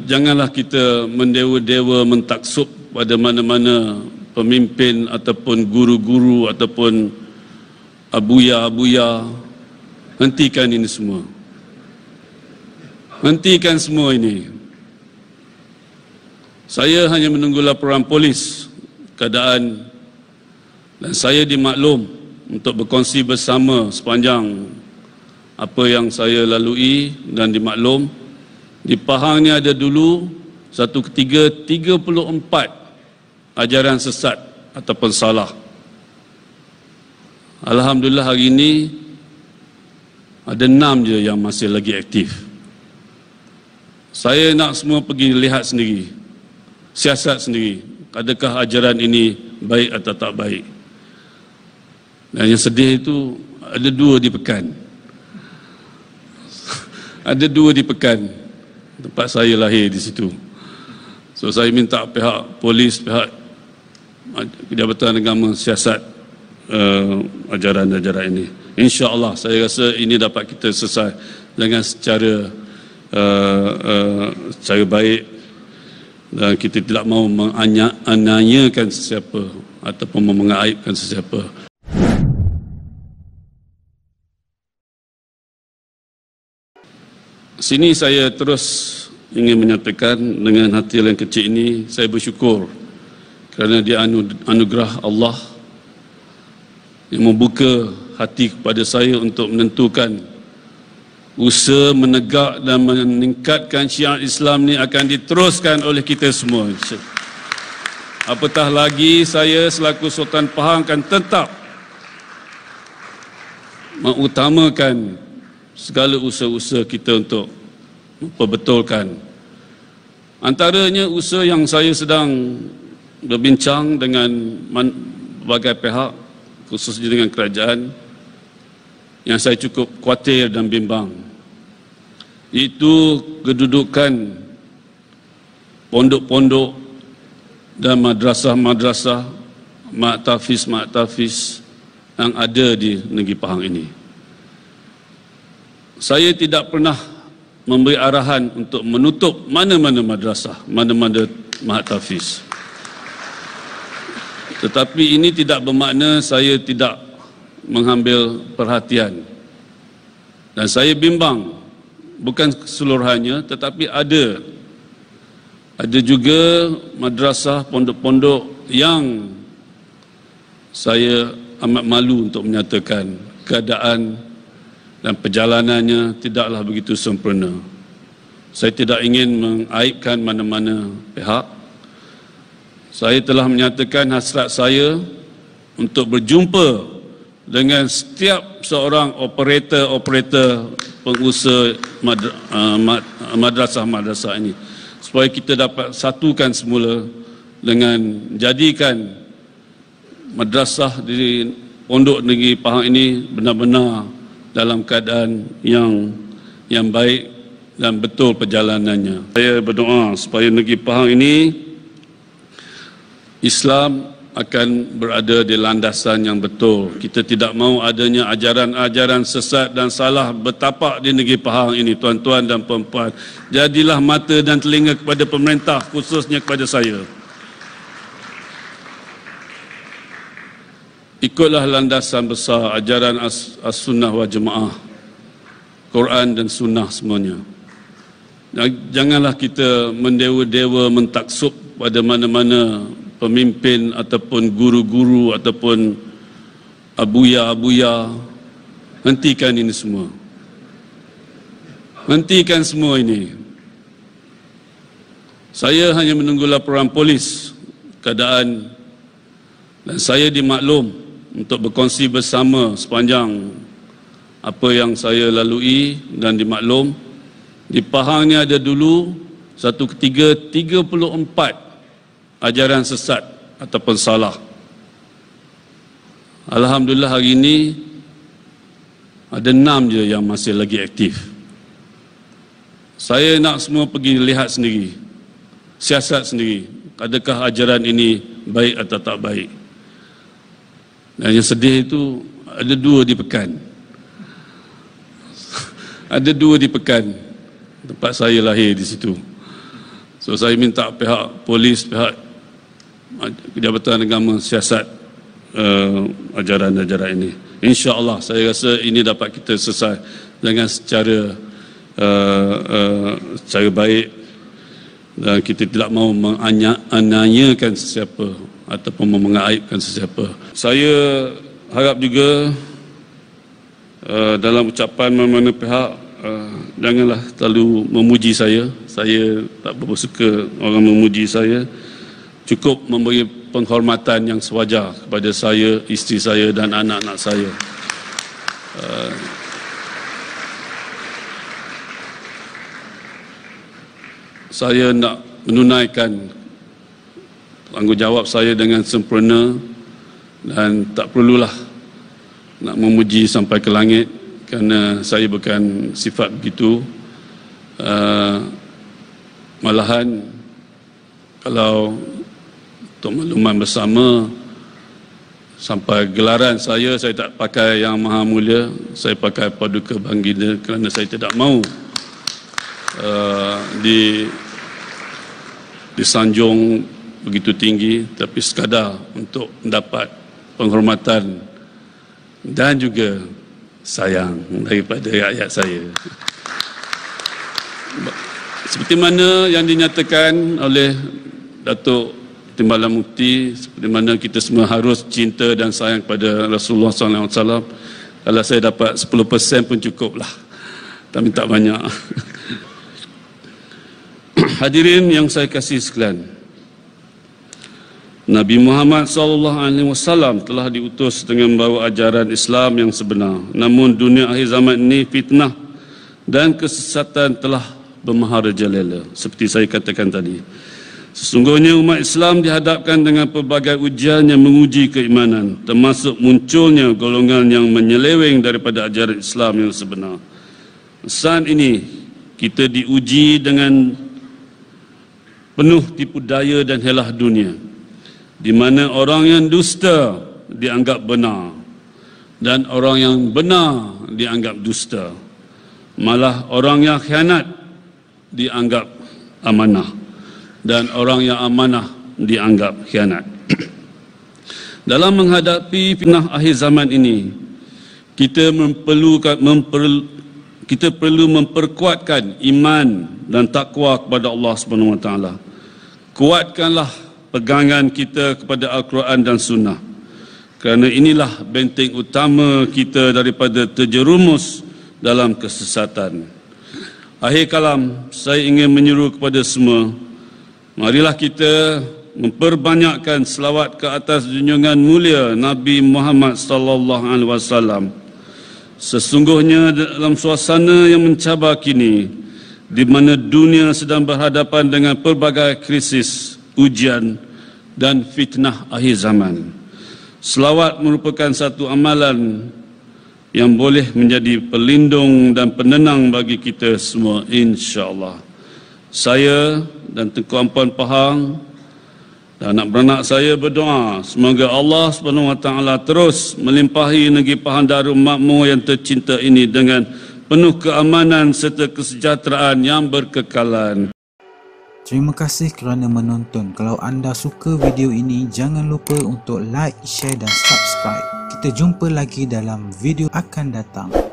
janganlah kita mendewa-dewa mentaksub pada mana-mana pemimpin ataupun guru-guru ataupun abuya-abuya. Hentikan ini semua. Hentikan semua ini. Saya hanya menunggu laporan polis keadaan dan saya dimaklum untuk berkongsi bersama sepanjang apa yang saya lalui dan dimaklum. Di Pahang ni ada dulu satu ketiga 34 ajaran sesat ataupun salah. Alhamdulillah hari ini ada 6 je yang masih lagi aktif. Saya nak semua pergi lihat sendiri, siasat sendiri, adakah ajaran ini baik atau tak baik. Dan yang sedih itu ada 2 di Pekan. Ada 2 di Pekan. Tempat saya lahir di situ. So saya minta pihak polis, pihak Jabatan Agama siasat ajaran-ajaran ini. InsyaAllah saya rasa ini dapat kita selesai dengan secara baik dan kita tidak mahu menganiayakan sesiapa ataupun mengaibkan sesiapa. Sini saya terus ingin menyatakan dengan hati yang kecil ini, saya bersyukur kerana dia anugerah Allah yang membuka hati kepada saya untuk menentukan usaha menegak dan meningkatkan syiar Islam ni akan diteruskan oleh kita semua. Apatah lagi saya selaku Sultan Pahang akan tetap mengutamakan segala usaha-usaha kita untuk memperbetulkan. Antaranya usaha yang saya sedang berbincang dengan berbagai pihak, khususnya dengan kerajaan, yang saya cukup khawatir dan bimbang, iaitu kedudukan pondok-pondok dan madrasah-madrasah, maktafis yang ada di negeri Pahang ini. Saya tidak pernah memberi arahan untuk menutup mana-mana madrasah, mana-mana maktafis. Tetapi ini tidak bermakna saya tidak mengambil perhatian. Dan saya bimbang, bukan keseluruhannya, tetapi ada juga madrasah, pondok-pondok yang saya amat malu untuk menyatakan keadaan dan perjalanannya tidaklah begitu sempurna. Saya tidak ingin mengaibkan mana-mana pihak. Saya telah menyatakan hasrat saya untuk berjumpa dengan setiap seorang operator pengusaha madrasah-madrasah ini, supaya kita dapat satukan semula dengan jadikan madrasah di pondok negeri Pahang ini benar-benar dalam keadaan yang baik dan betul perjalanannya. Saya berdoa supaya negeri Pahang ini Islam akan berada di landasan yang betul. Kita tidak mahu adanya ajaran-ajaran sesat dan salah bertapak di negeri Pahang ini, tuan-tuan dan puan-puan. Jadilah mata dan telinga kepada pemerintah, khususnya kepada saya. Ikutlah landasan besar ajaran as-sunnah wal jamaah, Quran dan sunnah semuanya. Janganlah kita mendewa-dewa mentaksub pada mana-mana pemimpin ataupun guru-guru ataupun abuya-abuya. Hentikan ini semua. Hentikan semua ini. Saya hanya menunggu laporan polis keadaan dan saya dimaklum untuk berkongsi bersama sepanjang apa yang saya lalui dan dimaklum. Di Pahang ni ada dulu satu ketiga 34 ajaran sesat ataupun salah. Alhamdulillah hari ini ada 6 je yang masih lagi aktif. Saya nak semua pergi lihat sendiri, siasat sendiri, adakah ajaran ini baik atau tak baik. Dan yang sedih itu ada 2 di Pekan. Ada 2 di Pekan. Tempat saya lahir di situ. So saya minta pihak polis, pihak Jabatan Agama siasat ajaran-ajaran ini. InsyaAllah saya rasa ini dapat kita selesai dengan secara baik, dan kita tidak mahu menganiayakan sesiapa ataupun mengaibkan sesiapa. Saya harap juga dalam ucapan mana-mana pihak janganlah terlalu memuji saya. Saya tak berapa suka orang memuji saya. Cukup memberi penghormatan yang sewajar kepada saya, isteri saya dan anak-anak saya. Saya nak menunaikan tanggungjawab saya dengan sempurna dan tak perlulah nak memuji sampai ke langit kerana saya bukan sifat begitu. Malahan kalau untuk makluman bersama, sampai gelaran saya tak pakai yang maha mulia, saya pakai paduka baginda kerana saya tidak mahu disanjung begitu tinggi, tapi sekadar untuk mendapat penghormatan dan juga sayang daripada rakyat saya. Seperti mana yang dinyatakan oleh Datuk Timbalan Mufti, seperti mana kita semua harus cinta dan sayang kepada Rasulullah SAW. Kalau saya dapat 10% pun cukup lah, tapi tak banyak. Hadirin yang saya kasih sekalian, Nabi Muhammad SAW telah diutus dengan membawa ajaran Islam yang sebenar. Namun dunia akhir zaman ini fitnah dan kesesatan telah bermaharajalela. Seperti saya katakan tadi, sesungguhnya umat Islam dihadapkan dengan pelbagai ujian yang menguji keimanan, termasuk munculnya golongan yang menyeleweng daripada ajaran Islam yang sebenar. Saat ini kita diuji dengan penuh tipu daya dan helah dunia, di mana orang yang dusta dianggap benar dan orang yang benar dianggap dusta. Malah orang yang khianat dianggap amanah dan orang yang amanah dianggap khianat. Dalam menghadapi fitnah akhir zaman ini, kita perlu memperkuatkan iman dan takwa kepada Allah SWT. Kuatkanlah pegangan kita kepada Al-Quran dan Sunnah, kerana inilah benteng utama kita daripada terjerumus dalam kesesatan. Akhir kalam, saya ingin menyeru kepada semua, marilah kita memperbanyakkan selawat ke atas junjungan mulia Nabi Muhammad SAW. Sesungguhnya dalam suasana yang mencabar kini, di mana dunia sedang berhadapan dengan pelbagai krisis, ujian dan fitnah akhir zaman, selawat merupakan satu amalan yang boleh menjadi pelindung dan penenang bagi kita semua, insya-Allah. Saya dan Tengku Ampuan Pahang dan anak beranak saya berdoa semoga Allah SWT terus melimpahi negeri Pahang Darul Makmur yang tercinta ini dengan penuh keamanan serta kesejahteraan yang berkekalan. Terima kasih kerana menonton. Kalau anda suka video ini, jangan lupa untuk like, share dan subscribe. Kita jumpa lagi dalam video akan datang.